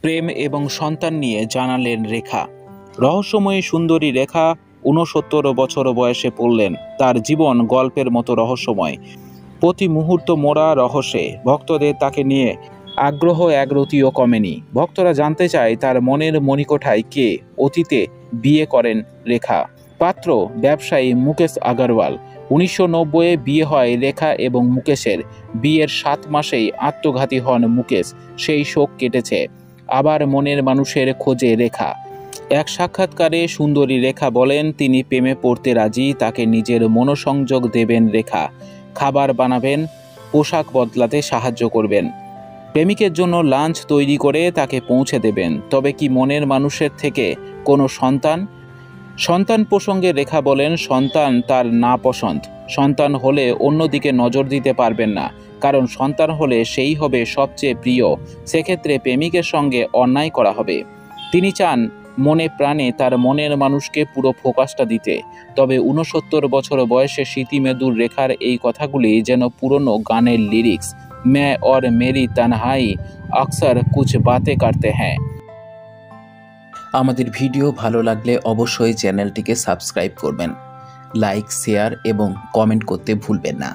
প্রেম এবং সন্তান নিয়ে জানালেন রেখা। রহস্যময়ী সুন্দরী রেখা ৬৯ বছর বয়সে পড়লেন। তার জীবন গল্পের মতো রহস্যময়, প্রতি মুহূর্ত মোড়া রহস্যে। ভক্তদের তাকে নিয়ে আগ্রহ একরতিও কমেনি। ভক্তরা জানতে চায় তার মনের মণিকোঠায় কে অতীতে বিয়ে করেন রেখা। পাত্র ব্যবসায়ী মুকেশ আগরওয়াল। ১৯৯০-এ বিয়ে হয় রেখা এবং মুকেশের। বিয়ের ৭ মাসেই আত্মঘাতী হন মুকেশ। সেই শোক কেটেছে। আবার মনের মানুষের খোঁজে রেখা। এক সাক্ষাৎকারে সুন্দরী রেখা বলেন তিনি প্রেমে পড়তে রাজি, তাকে নিজের মনোসংযোগ দেবেন রেখা, খাবার বানাবেন, পোশাক বদলাতে সাহায্য করবেন, প্রেমিকের জন্য লাঞ্চ তৈরি করে তাকে পৌঁছে দেবেন। তবে কি মনের মানুষের থেকে কোনো সন্তান প্রসঙ্গে রেখা বলেন সন্তান তার না পছন্দ। সন্তান হলে অন্যদিকে নজর দিতে পারবেন না, কারণ সন্তান হলে সেই হবে সবচেয়ে প্রিয়। সেক্ষেত্রে প্রেমিকের সঙ্গে অন্যায় করা হবে। তিনি চান মনে প্রাণে তার মনের মানুষকে পুরো ফোকাসটা দিতে। তবে ৬৯ বছর বয়সে স্মৃতিমেদুর রেখার এই কথাগুলি যেন পুরনো গানের লিরিক্স। मैं और मेरी तन्हाई अक्सर कुछ बातें करते हैं। আমাদের ভিডিও ভালো লাগলে অবশ্যই চ্যানেলটিকে সাবস্ক্রাইব করবেন, লাইক, শেয়ার এবং কমেন্ট করতে ভুলবেন না।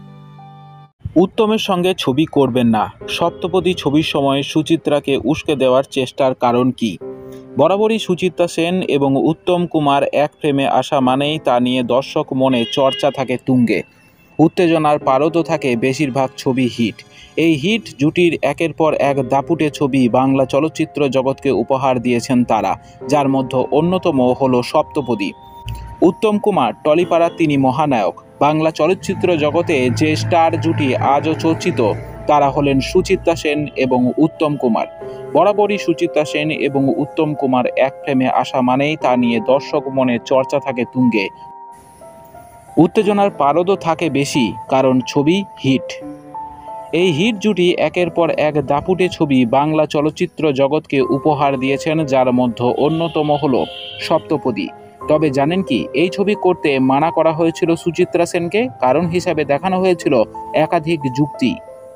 উত্তমের সঙ্গে ছবি করবেন না। সপ্তপদী ছবির সময় সুচিত্রাকে উস্কে দেওয়ার চেষ্টার কারণ কি? বরাবরই সুচিত্রা সেন এবং উত্তম কুমার এক ফ্রেমে আসা মানেই তা নিয়ে দর্শক মনে চর্চা থাকে তুঙ্গে। উত্তেজনার পারদও থাকে, বেশিরভাগ ছবি হিট। এই হিট জুটির একের পর এক দাপুটে ছবি বাংলা চলচ্চিত্র জগৎকে উপহার দিয়েছেন তারা, যার মধ্যে অন্যতম হলো সপ্তপদী। উত্তম কুমার টলিপাড়ার তিনি মহানায়ক। বাংলা চলচ্চিত্র জগতে যে স্টার জুটি আজও চর্চিত তারা হলেন সুচিত্রা সেন এবং উত্তম কুমার। বরাবরই সুচিত্রা সেন এবং উত্তম কুমার এক ফ্রেমে আসা মানেই তা নিয়ে দর্শক মনে চর্চা থাকে তুঙ্গে। উত্তেজনার পারদও থাকে বেশি, কারণ ছবি হিট। এই হিট জুটি একের পর এক দাপুটে ছবি বাংলা চলচ্চিত্র জগৎকে উপহার দিয়েছেন, যার মধ্যে অন্যতম হলো সপ্তপদী। তবে জানেন কি, এই ছবি করতে মানা করা হয়েছিল সুচিত্রা সেনকে। কারণ হিসাবে দেখানো হয়েছিল একাধিক যুক্তি।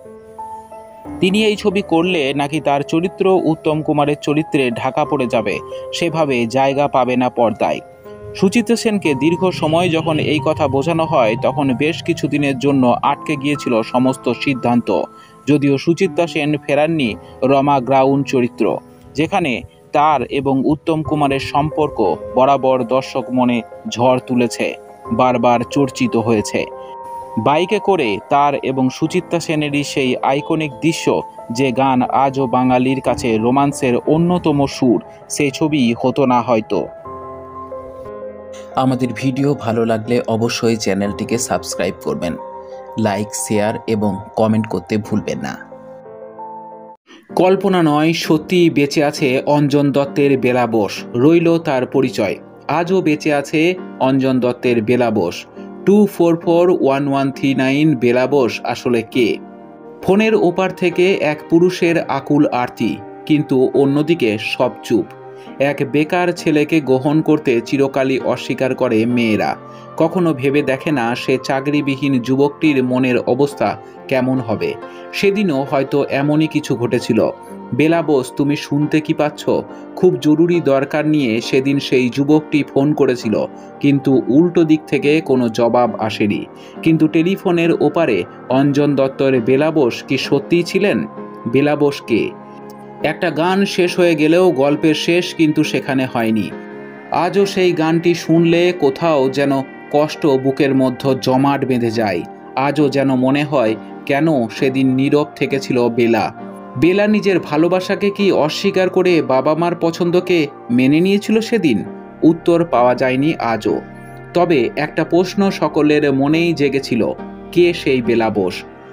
তিনি এই ছবি করলে নাকি তার চরিত্র উত্তম কুমারের চরিত্রে ঢাকা পড়ে যাবে, সেভাবে জায়গা পাবে না পর্দায়। সুচিত্রা সেনকে দীর্ঘ সময় যখন এই কথা বোঝানো হয়, তখন বেশ কিছুদিনের জন্য আটকে গিয়েছিল সমস্ত সিদ্ধান্ত। যদিও সুচিত্রা সেন ফেরাননি রমা গ্রাউন্ড চরিত্র, যেখানে তার এবং উত্তম কুমারের সম্পর্ক বরাবর দর্শক মনে ঝড় তুলেছে, বারবার চর্চিত হয়েছে। বাইকে করে তার এবং সুচিত্রা সেনেরই সেই আইকনিক দৃশ্য, যে গান আজও বাঙালির কাছে রোমান্সের অন্যতম সুর, সেই ছবি হতো না হয়তো। আমাদের ভিডিও ভালো লাগলে অবশ্যই চ্যানেলটিকে সাবস্ক্রাইব করবেন, লাইক, শেয়ার এবং কমেন্ট করতে ভুলবেন না। কল্পনা নয়, সত্যি বেঁচে আছে অঞ্জন দত্তের বেলা বোস, রইল তার পরিচয়। আজও বেঁচে আছে অঞ্জন দত্তের বেলা বোস। 244139 বেলা বোস আসলে কে? ফোনের ওপার থেকে এক পুরুষের আকুল আরতি, কিন্তু অন্যদিকে সব চুপ। এক বেকার ছেলেকে গ্রহণ করতে চিরকালই অস্বীকার করে মেয়েরা। কখনো ভেবে দেখে না সে চাকরিবিহীন যুবকটির মনের অবস্থা কেমন হবে। সেদিনও হয়তো এমনই কিছু ঘটেছিল। বেলা বোস, তুমি শুনতে কি পাচ্ছ? খুব জরুরি দরকার নিয়ে সেদিন সেই যুবকটি ফোন করেছিল, কিন্তু উল্টো দিক থেকে কোনো জবাব আসেনি। কিন্তু টেলিফোনের ওপারে অঞ্জন দত্তের বেলা বোস কি সত্যিই ছিলেন? বেলা বোস কে? একটা গান শেষ হয়ে গেলেও গল্পের শেষ কিন্তু সেখানে হয়নি। আজও সেই গানটি শুনলে কোথাও যেন কষ্ট বুকের মধ্যে জমাট বেঁধে যায়। আজও যেন মনে হয়, কেন সেদিন নীরব থেকেছিল বেলা? বেলা নিজের ভালোবাসাকে কি অস্বীকার করে বাবা মার পছন্দকে মেনে নিয়েছিল সেদিন? উত্তর পাওয়া যায়নি আজও। তবে একটা প্রশ্ন সকলের মনেই জেগেছিল, কে সেই বেলা বোস?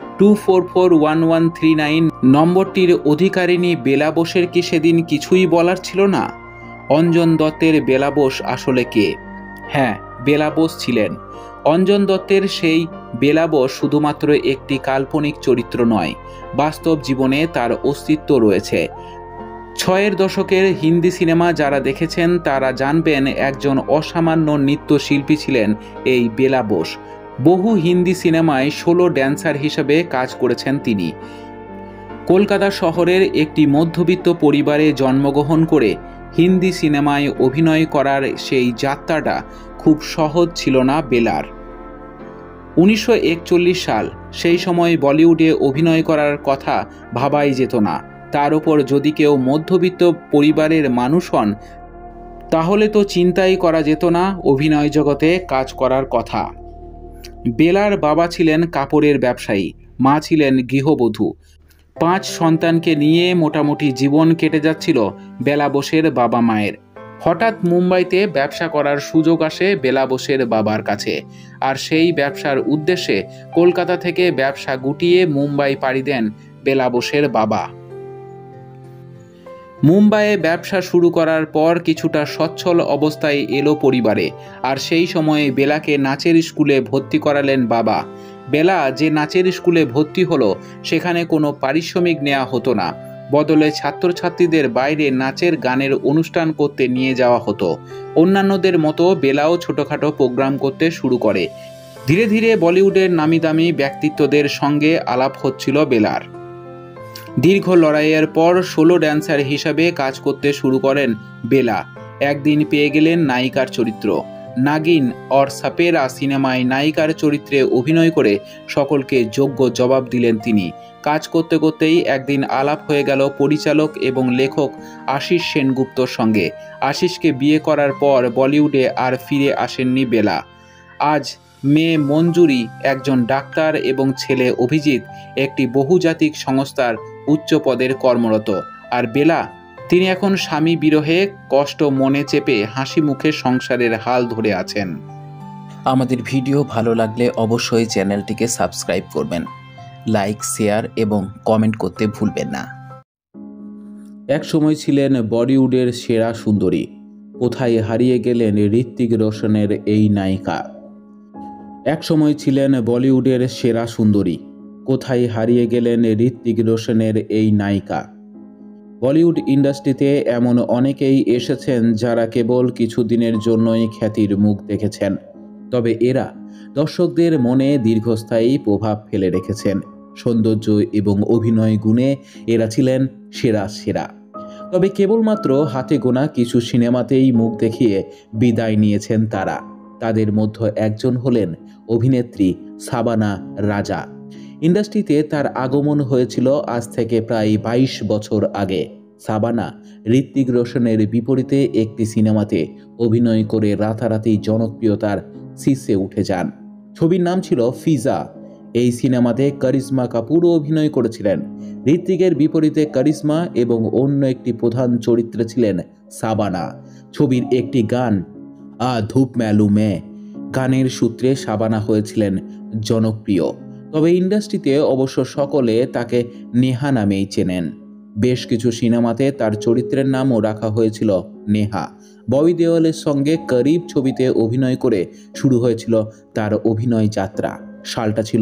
244139 নম্বরটির অধিকারিণী বেলা বোসের কি সেদিন কিছুই বলার ছিল না? অঞ্জন দত্তের বেলা বোস আসলে কে? হ্যাঁ, বেলা বোস ছিলেন। অঞ্জন দত্তের সেই বেলা বোস শুধুমাত্র একটি কাল্পনিক চরিত্র নয়, বাস্তব জীবনে তার অস্তিত্ব রয়েছে। ৬০-এর দশকের হিন্দি সিনেমা যারা দেখেছেন তারা জানবেন একজন অসামান্য নৃত্যশিল্পী ছিলেন এই বেলা বোস। বহু হিন্দি সিনেমায় সোলো ড্যান্সার হিসেবে কাজ করেছেন তিনি। কলকাতা শহরের একটি মধ্যবিত্ত পরিবারে জন্মগ্রহণ করে হিন্দি সিনেমায় অভিনয় করার সেই যাত্রাটা খুব সহজ ছিল না বেলার। 1941 সাল, সেই সময় বলিউডে অভিনয় করার কথা ভাবাই যেত না। তার উপর যদি কেউ মধ্যবিত্ত পরিবারের মানুষ হন, তাহলে তো চিন্তাই করা যেত না অভিনয় জগতে কাজ করার কথা। বেলার বাবা ছিলেন কাপড়ের ব্যবসায়ী, মা ছিলেন গৃহবধূ। 5 সন্তানকে নিয়ে মোটামুটি জীবন কেটে যাচ্ছিল বেলা বোসের বাবা মায়ের। হঠাৎ মুম্বাইতে ব্যবসা করার সুযোগ আসে বেলা বোসের বাবার কাছে, আর সেই ব্যবসার উদ্দেশ্যে কলকাতা থেকে ব্যবসা গুটিয়ে মুম্বাই পাড়ি দেন বেলা বোসের বাবা। মুম্বাইয়ে ব্যবসা শুরু করার পর কিছুটা সচ্ছল অবস্থায় এলো পরিবারে, আর সেই সময়ে বেলাকে নাচের স্কুলে ভর্তি করালেন বাবা। বেলা যে নাচের স্কুলে ভর্তি হলো, সেখানে কোনো পারিশ্রমিক নেওয়া হতো না, বদলে ছাত্রছাত্রীদের বাইরে নাচের গানের অনুষ্ঠান করতে নিয়ে যাওয়া হতো। অন্যান্যদের মতো বেলাও ছোটোখাটো প্রোগ্রাম করতে শুরু করে। ধীরে ধীরে বলিউডের নামিদামি ব্যক্তিত্বদের সঙ্গে আলাপ হচ্ছিল বেলার। দীর্ঘ লড়াইয়ের পর সোলো ড্যান্সার হিসাবে কাজ করতে শুরু করেন বেলা। একদিন পেয়ে গেলেন নায়িকার চরিত্র। নাগিন और সাপেরা সিনেমায় নায়িকার চরিত্রে অভিনয় করে সকলকে যোগ্য জবাব দিলেন তিনি। কাজ করতে করতেই একদিন আলাপ হয়ে গেল পরিচালক এবং লেখক আশিস সেনগুপ্তর সঙ্গে। আশিসকে বিয়ে করার পর বলিউডে আর ফিরে আসেননি বেলা। আজ মেয়ে মঞ্জুরি একজন ডাক্তার এবং ছেলে অভিজিৎ একটি বহুজাতিক সংস্থার উচ্চ পদের কর্মরত। আর বেলা, তিনি এখন স্বামী বিরহে কষ্ট মনে চেপে হাসি মুখে সংসারের হাল ধরে আছেন। আমাদের ভিডিও ভালো লাগলে অবশ্যই চ্যানেলটিকে সাবস্ক্রাইব করবেন, লাইক, শেয়ার এবং কমেন্ট করতে ভুলবেন না। এক সময় ছিলেন বলিউডের সেরা সুন্দরী, কোথায় হারিয়ে গেলেন ঋত্বিক রোশনের এই নায়িকা? এক সময় ছিলেন বলিউডের সেরা সুন্দরী, কোথায় হারিয়ে গেলেন ঋত্বিক রোশনের এই নায়িকা? বলিউড ইন্ডাস্ট্রিতে এমন অনেকেই এসেছেন যারা কেবল কিছুদিনের জন্যই খ্যাতির মুখ দেখেছেন, তবে এরা দর্শকদের মনে দীর্ঘস্থায়ী প্রভাব ফেলে রেখেছেন। সৌন্দর্য এবং অভিনয় গুণে এরা ছিলেন সেরা সেরা। তবে কেবলমাত্র হাতে গোনা কিছু সিনেমাতেই মুখ দেখিয়ে বিদায় নিয়েছেন তারা। তাদের মধ্যে একজন হলেন অভিনেত্রী শাবানা রাজা। ইন্ডাস্ট্রিতে তার আগমন হয়েছিল আজ থেকে প্রায় 22 বছর আগে। শাবানা ঋত্বিক রোশনের বিপরীতে একটি সিনেমাতে অভিনয় করে রাতারাতি জনপ্রিয়তার শীর্ষে উঠে যান। ছবির নাম ছিল ফিজা। এই সিনেমাতে করিশ্মা কাপুরও অভিনয় করেছিলেন। ঋত্বিকের বিপরীতে করিশ্মা এবং অন্য একটি প্রধান চরিত্রে ছিলেন শাবানা। ছবির একটি গান আ ধূপ ম্যালুমে গানের সূত্রে শাবানা হয়েছিলেন জনপ্রিয়। তবে ইন্ডাস্ট্রিতে অবশ্য সকলে তাকে নেহা নামেই চেনেন। বেশ কিছু সিনেমাতে তার চরিত্রের নামও রাখা হয়েছিল নেহা। ববি দেওয়ালের সঙ্গে করিব ছবিতে অভিনয় করে শুরু হয়েছিল তার অভিনয় যাত্রা। সালটা ছিল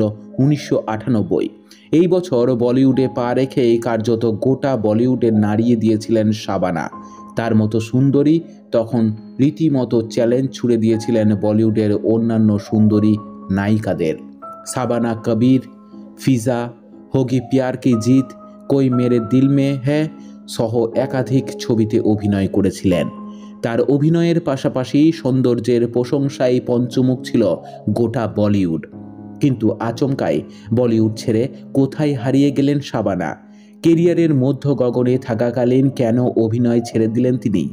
1998। এই বছর বলিউডে পা রেখেই কার্যত গোটা বলিউডে নাড়িয়ে দিয়েছিলেন শাবানা। তার মতো সুন্দরী তখন রীতিমতো চ্যালেঞ্জ ছুড়ে দিয়েছিলেন বলিউডের অন্যান্য সুন্দরী নায়িকাদের। শাবানা কবির, ফিজা, হোগি প্যার কি জিত, কোই মেরে দিল মে হ্যায় সহ একাধিক ছবিতে অভিনয় করেছিলেন। তার অভিনয়ের পাশাপাশি সৌন্দর্যের প্রশংসায় পঞ্চমুখ ছিল গোটা বলিউড। কিন্তু আচমকাই বলিউড ছেড়ে কোথায় হারিয়ে গেলেন শাবানা? কেরিয়ারের মধ্য গগনে থাকাকালীন কেন অভিনয় ছেড়ে দিলেন তিনি?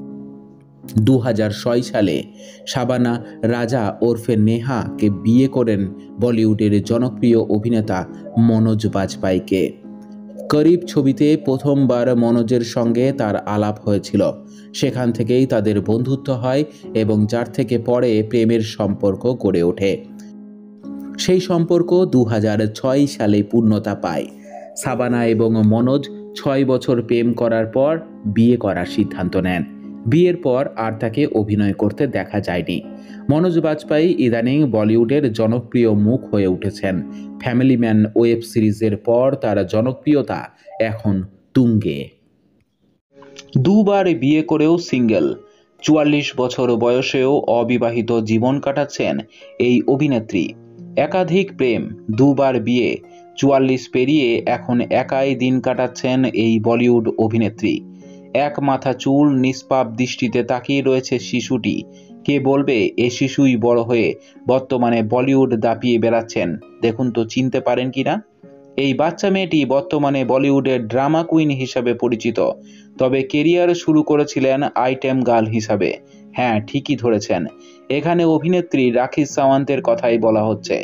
2006 সালে শাবানা রাজা ওরফে নেহাকে বিয়ে করেন বলিউডের জনপ্রিয় অভিনেতা মনোজ বাজপাইকে। করিব ছবিতে প্রথমবার মনোজের সঙ্গে তার আলাপ হয়েছিল। সেখান থেকেই তাদের বন্ধুত্ব হয় এবং যার থেকে পরে প্রেমের সম্পর্ক গড়ে ওঠে। সেই সম্পর্ক 2006 সালে পূর্ণতা পায়। শাবানা এবং মনোজ 6 বছর প্রেম করার পর বিয়ে করার সিদ্ধান্ত নেন। বিয়ের পর আর তাকে অভিনয় করতে দেখা যায়নি। মনোজ বাজপাই ইদানিং বলিউডের জনপ্রিয় মুখ হয়ে উঠেছেন। ফ্যামিলি ম্যান ওয়েব সিরিজের পর তার জনপ্রিয়তা এখন তুঙ্গে। দুবার বিয়ে করেও সিঙ্গেল, 44 বছর বয়সেও অবিবাহিত জীবন কাটাচ্ছেন এই অভিনেত্রী। একাধিক প্রেম, দুবার বিয়ে, 44 পেরিয়ে এখন একাই দিন কাটাচ্ছেন এই বলিউড অভিনেত্রী। এক মাথা চুল নিষ্পাপ দৃষ্টিতে তাকিয়ে রয়েছে শিশুটি। কে বলবে এ শিশুই বড় হয়ে বর্তমানে বলিউড দাপিয়ে বেড়াচ্ছেন? দেখুন তো চিনতে পারেন কিনা। এই বাচ্চা মেয়েটি বর্তমানে বলিউডের ড্রামা কুইন হিসাবে পরিচিত, তবে কেরিয়ার শুরু করেছিলেন আইটেম গার্ল হিসাবে। হ্যাঁ, ঠিকই ধরেছেন, এখানে অভিনেত্রী রাখি সাওয়ান্তের কথাই বলা হচ্ছে।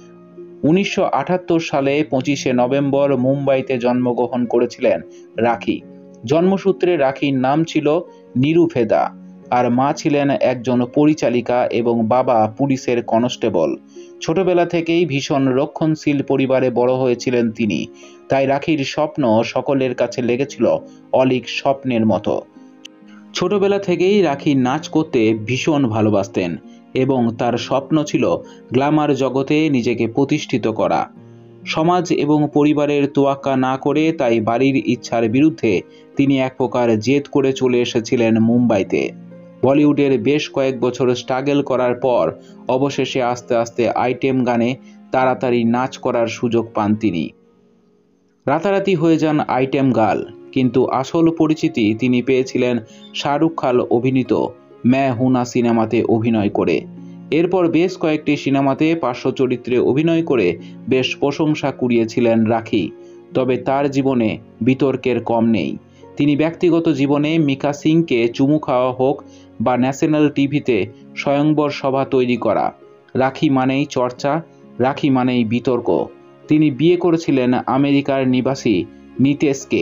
1978 সালে 25শে নভেম্বর মুম্বাইতে জন্মগ্রহণ করেছিলেন রাখি। জন্মসূত্রে রাখির নাম ছিল নিরুফেদা, আর মা ছিলেন একজন পরিচালিকা এবং বাবা পুলিশের কনস্টেবল। ছোটবেলা থেকেই ভীষণ রক্ষণশীল পরিবারে বড় হয়েছিলেন তিনি, তাই রাখির স্বপ্ন সকলের কাছে লেগেছিল অলীক স্বপ্নের মতো। ছোটবেলা থেকেই রাখি নাচ করতে ভীষণ ভালোবাসতেন এবং তার স্বপ্ন ছিল গ্ল্যামার জগতে নিজেকে প্রতিষ্ঠিত করা। সমাজ এবং পরিবারের তোয়াক্কা না করে, তাই বাড়ির ইচ্ছার বিরুদ্ধে তিনি এক প্রকার জেদ করে চলে এসেছিলেন মুম্বাইতে। বলিউডের বেশ কয়েক বছর স্ট্রাগল করার পর অবশেষে আস্তে আস্তে আইটেম গানে তাড়াতাড়ি নাচ করার সুযোগ পান তিনি। রাতারাতি হয়ে যান আইটেম গার্ল, কিন্তু আসল পরিচিতি তিনি পেয়েছিলেন শাহরুখ খান অভিনীত मैं हूं ना সিনেমাতে অভিনয় করে। এরপর বেশ কয়েকটি সিনেমাতে পার্শ্ব চরিত্রে অভিনয় করে বেশ প্রশংসা কুড়িয়েছিলেন রাখি। তবে তার জীবনে বিতর্কের কম নেই। তিনি ব্যক্তিগত জীবনে মিকা সিংকে চুমু খাওয়া হোক বা ন্যাশনাল টিভিতে স্বয়ংবর সভা তৈরি করা, রাখি মানেই চর্চা, রাখি মানেই বিতর্ক। তিনি বিয়ে করেছিলেন আমেরিকার নিবাসী নিতেশকে।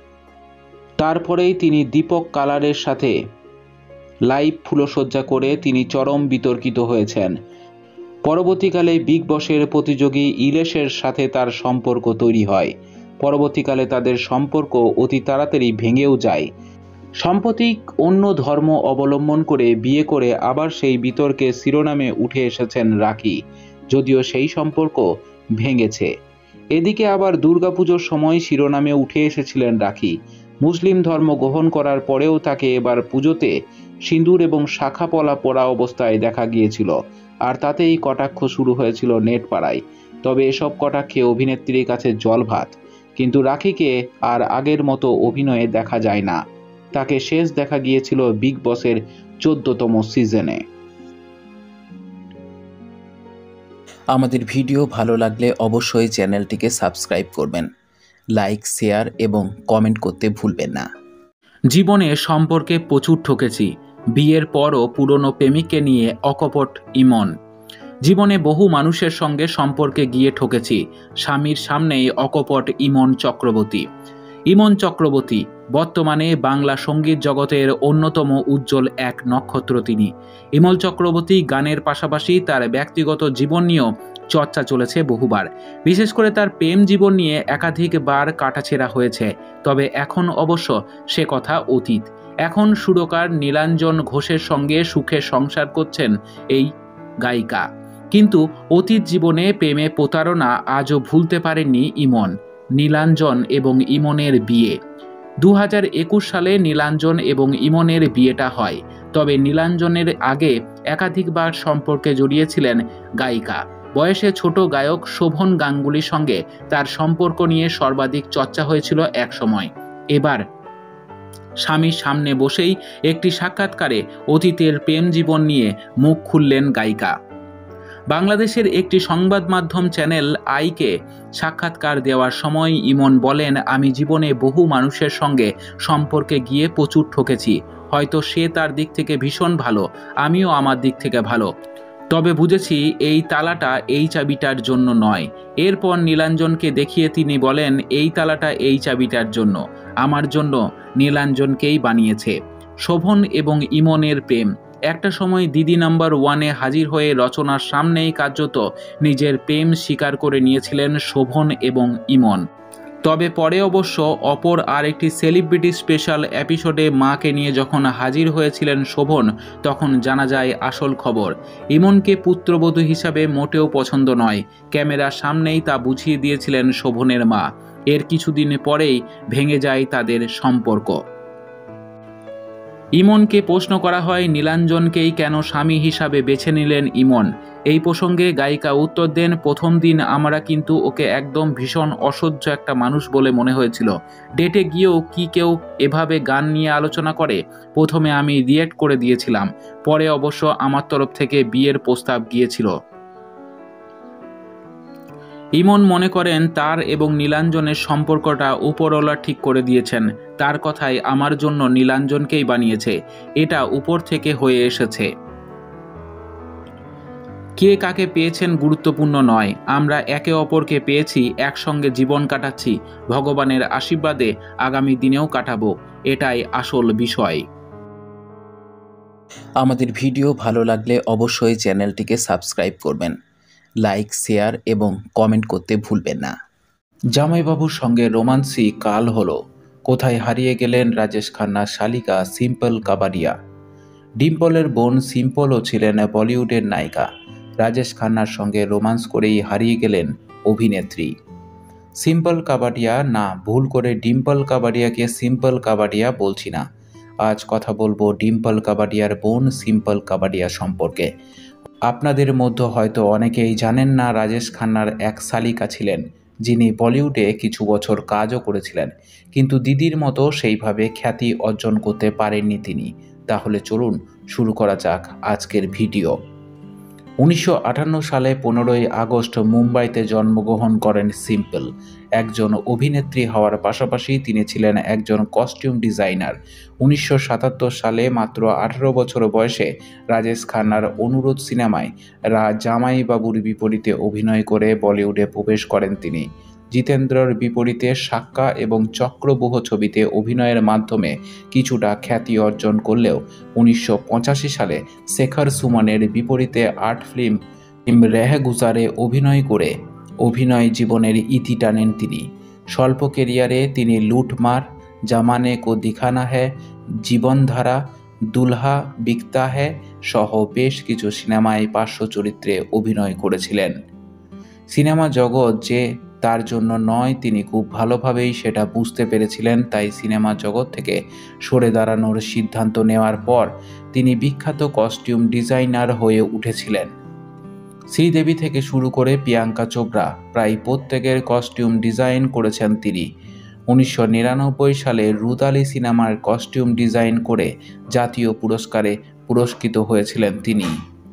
তারপরেই তিনি দীপক কালারের সাথে লাইভ ফুলসজ্জা করে তিনি চরম বিতর্কিত হয়েছেন। পরবর্তীকালে বিগ বসের প্রতিযোগী ইলেশের সাথে তার সম্পর্ক তৈরি হয়। পরবর্তীকালে তাদের সম্পর্ক অতি তাড়াতাড়ি ভেঙেও যায়। সাম্প্রতিক অন্য ধর্ম অবলম্বন করে বিয়ে করে আবার সেই বিতর্কের শিরোনামে উঠে এসেছেন রাখি, যদিও সেই সম্পর্ক ভেঙেছে। এদিকে আবার দুর্গাপুজোর সময় শিরোনামে উঠে এসেছিলেন রাখি। মুসলিম ধর্ম গ্রহণ করার পরেও তাকে এবার পুজোতে সিঁদুর এবং শাখা পলা পরা অবস্থায় দেখা গিয়েছিল, আর তাতেই কটাক্ষ শুরু হয়েছিল নেট পাড়ায়। তবে এসব কটাক্ষে অভিনেত্রীর কাছে জলভাত। কিন্তু রাখিকে আর আগের মতো অভিনয়ে দেখা যায় না। তাকে শেষ দেখা গিয়েছিল বিগ বসের 14তম সিজনে। আমাদের ভিডিও ভালো লাগলে অবশ্যই চ্যানেলটিকে সাবস্ক্রাইব করবেন, লাইক, শেয়ার এবং কমেন্ট করতে ভুলবেন না। জীবনে সম্পর্কে প্রচুর ঠকেছি, বিয়ের পরও পুরনো প্রেমিককে নিয়ে অকপট ইমন। জীবনে বহু মানুষের সঙ্গে সম্পর্কে গিয়ে ঠকেছি, স্বামীর সামনেই অকপট ইমন চক্রবর্তী। ইমন চক্রবর্তী বর্তমানে বাংলা সঙ্গীত জগতের অন্যতম উজ্জ্বল এক নক্ষত্র তিনি। ইমন চক্রবর্তী গানের পাশাপাশি তার ব্যক্তিগত জীবন নিয়েও চর্চা চলেছে বহুবার। বিশেষ করে তার প্রেম জীবন নিয়ে একাধিকবার কাটাছেঁড়া হয়েছে, তবে এখন অবশ্য সে কথা অতীত। এখন সুরকার নীলাঞ্জন ঘোষের সঙ্গে সুখে সংসার করছেন এই গায়িকা। কিন্তু অতীত জীবনে প্রেমে প্রতারণা আজও ভুলতে পারেননি ইমন। নীলাঞ্জন এবং ইমনের বিয়ে 2021 সালে নীলাঞ্জন এবং ইমনের বিয়েটা হয়। তবে নীলাঞ্জনের আগে একাধিকবার সম্পর্কে জড়িয়েছিলেন গায়িকা। বয়সে ছোট গায়ক শোভন গাঙ্গুলির সঙ্গে তার সম্পর্ক নিয়ে সর্বাধিক চর্চা হয়েছিল এক সময়। এবার স্বামীর সামনে বসেই একটি সাক্ষাৎকারে অতীতের প্রেম জীবন নিয়ে মুখ খুললেন গায়িকা। বাংলাদেশের একটি সংবাদ মাধ্যম চ্যানেল আইকে সাক্ষাৎকার দেওয়ার সময় ইমন বলেন, আমি জীবনে বহু মানুষের সঙ্গে সম্পর্কে গিয়ে প্রচুর ঠকেছি। হয়তো সে তার দিক থেকে ভীষণ ভালো, আমিও আমার দিক থেকে ভালো, তবে বুঝেছি এই তালাটা এই চাবিটার জন্য নয়। এরপর নীলাঞ্জনকে দেখিয়ে তিনি বলেন, এই তালাটা এই চাবিটার জন্য, আমার জন্য নীলাঞ্জনকেই বানিয়েছে। শোভন এবং ইমনের প্রেম একটা সময় দিদি নাম্বার 1-এ হাজির হয়ে রচনার সামনেই কার্যত নিজের প্রেম স্বীকার করে নিয়েছিলেন শোভন এবং ইমন। তবে পরে অবশ্য অপর আরেকটি সেলিব্রিটি স্পেশাল এপিসোডে মাকে নিয়ে যখন হাজির হয়েছিলেন শোভন, তখন জানা যায় আসল খবর। ইমনকে পুত্রবধূ হিসাবে মোটেও পছন্দ নয়, ক্যামেরার সামনেই তা বুঝিয়ে দিয়েছিলেন শোভনের মা। এর কিছুদিন পরেই ভেঙে যায় তাদের সম্পর্ক। ইমনকে প্রশ্ন করা হয়, নীলাঞ্জনকেই কেন স্বামী হিসাবে বেছে নিলেন ইমন? এই প্রসঙ্গে গায়িকা উত্তর দেন, প্রথম দিন আমরা কিন্তু ওকে একদম ভীষণ অসহ্য একটা মানুষ বলে মনে হয়েছিল। ডেটে গিয়েও কি কেউ এভাবে গান নিয়ে আলোচনা করে? প্রথমে আমি রিয়েক্ট করে দিয়েছিলাম, পরে অবশ্য আমার তরফ থেকে বিয়ের প্রস্তাব গিয়েছিল। ইমন মনে করেন তার এবং নীলাঞ্জনের সম্পর্কটা উপরওয়ালা ঠিক করে দিয়েছেন। তার কথায় আমার জন্য নীলাঞ্জনকেই বানিয়েছে, এটা উপর থেকে হয়ে এসেছে। কে কাকে পেয়েছেন গুরুত্বপূর্ণ নয়, আমরা একে অপরকে পেয়েছি, একসঙ্গে জীবন কাটাচ্ছি, ভগবানের আশীর্বাদে আগামী দিনেও কাটাবো, এটাই আসল বিষয়। আমাদের ভিডিও ভালো লাগলে অবশ্যই চ্যানেলটিকে সাবস্ক্রাইব করবেন, লাইক, শেয়ার এবং কমেন্ট করতে ভুলবেন না। জামাইবাবুর সঙ্গে রোমান্সি কাল হলো, কোথায় হারিয়ে গেলেন রাজেশ খান্নার শালিকা সিম্পল কাবাডিয়া? ডিম্পলের বোন সিম্পলও ছিলেন বলিউডের নায়িকা। রাজেশ খান্নার সঙ্গে রোমান্স করেই হারিয়ে গেলেন অভিনেত্রী। সিম্পল কাবাডিয়া না, ভুল করে ডিম্পল কাবাডিয়াকে সিম্পল কাবাডিয়া বলছি না। আজ কথা বলবো ডিম্পল কাবাডিয়ার বোন সিম্পল কাবাডিয়া সম্পর্কে। আপনাদের মধ্যে হয়তো অনেকেই জানেন না, রাজেশ খান্নার এক শালিকা ছিলেন যিনি বলিউডে কিছু বছর কাজও করেছিলেন, কিন্তু দিদির মতো সেইভাবে খ্যাতি অর্জন করতে পারেননি তিনি। তাহলে চলুন শুরু করা যাক আজকের ভিডিও। 1958 সালে 15ই আগস্ট মুম্বাইতে জন্মগ্রহণ করেন সিম্পল। একজন অভিনেত্রী হওয়ার পাশাপাশি তিনি ছিলেন একজন কস্টিউম ডিজাইনার। 1977 সালে মাত্র 18 বছর বয়সে রাজেশ খান্নার অনুরোধ সিনেমায় জামাইবাবুর বিপরীতে অভিনয় করে বলিউডে প্রবেশ করেন তিনি। জিতেন্দ্রর বিপরীতে সাক্কা এবং চক্রব্যূহ ছবিতে অভিনয়ের মাধ্যমে কিছুটা খ্যাতি অর্জন করলেও 1985 সালে শেখর সুমনের বিপরীতে আর্ট ফিল্ম রেহ গুজারে অভিনয় করে অভিনয় জীবনের ইতি টানেন তিনি। স্বল্প ক্যারিয়ারে তিনি লুটমার, জামানে কো দিখানা হ্যায়, জীবনধারা, দুলহা বিকতা হ্যায় সহ বেশ কিছু সিনেমায় পার্শ্ব চরিত্রে অভিনয় করেছিলেন। সিনেমা জগৎ যে তার জন্য নয় তিনি খুব ভালোভাবেই সেটা বুঝতে পেরেছিলেন, তাই সিনেমা জগৎ থেকে সরে দাঁড়ানোর সিদ্ধান্ত নেওয়ার পর তিনি বিখ্যাত কস্টিউম ডিজাইনার হয়ে উঠেছিলেন। শ্রীদেবী থেকে শুরু করে প্রিয়াঙ্কা চোপড়া প্রায় প্রত্যেকের কস্টিউম ডিজাইন করেছেন তিনি। 1999 সালে রুদালি সিনেমার কস্টিউম ডিজাইন করে জাতীয় পুরস্কারে পুরস্কৃত হয়েছিলেন তিনি।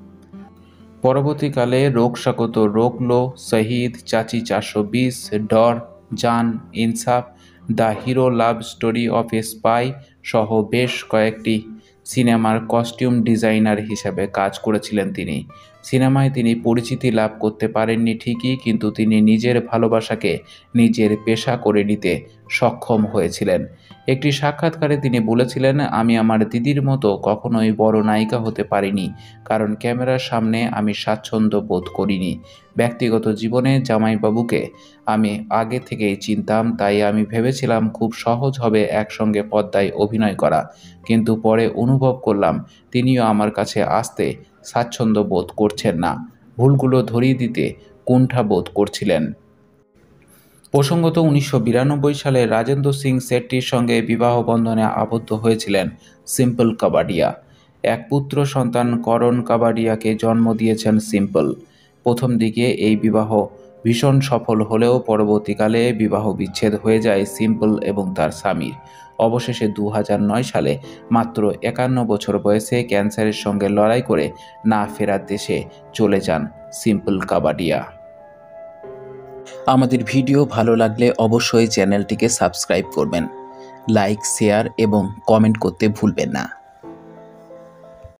পরবর্তীকালে রোকসাকো তো রোক লো, শহীদ, চাচি 420, Darr, Jaan, Insaaf, the hero love story of a spy সহ বেশ কয়েকটি সিনেমার কস্টিউম ডিজাইনার হিসেবে কাজ করেছিলেন তিনি। সিনেমায় তিনি পরিচিতি লাভ করতে পারেননি ঠিকই, কিন্তু তিনি নিজের ভালোবাসাকে নিজের পেশা করে নিতে সক্ষম হয়েছিলেন। একটি সাক্ষাৎকারে তিনি বলেছিলেন, আমি আমার দিদির মতো কখনোই বড় নায়িকা হতে পারিনি, কারণ ক্যামেরার সামনে আমি স্বাচ্ছন্দ্য বোধ করিনি। ব্যক্তিগত জীবনে জামাইবাবুকে আমি আগে থেকেই চিনতাম, তাই আমি ভেবেছিলাম খুব সহজ হবে একসঙ্গে পর্দায় অভিনয় করা, কিন্তু পরে অনুভব করলাম তিনিও আমার কাছে আসতে স্বাচ্ছন্দ্য বোধ করছেন না, ভুলগুলো ধরিয়ে দিতে কুণ্ঠা বোধ করছিলেন। প্রসঙ্গত 1992 সালে রাজেন্দ্র সিং শেট্টির সঙ্গে বিবাহ বন্ধনে আবদ্ধ হয়েছিলেন সিম্পল কাবাডিয়া। এক পুত্র সন্তান করণ কাবাডিয়াকে জন্ম দিয়েছেন সিম্পল। প্রথম দিকে এই বিবাহ ভীষণ সফল হলেও পরবর্তীকালে বিবাহ বিচ্ছেদ হয়ে যায় সিম্পল এবং তার স্বামীর। অবশেষে 2009 সালে মাত্র 51 বছর বয়সে ক্যান্সারের সঙ্গে লড়াই করে না ফেরার দেশে চলে যান সিম্পল কাবাডিয়া। আমাদের ভিডিও ভালো লাগলে অবশ্যই চ্যানেলটিকে সাবস্ক্রাইব করবেন, লাইক, শেয়ার এবং কমেন্ট করতে ভুলবেন না।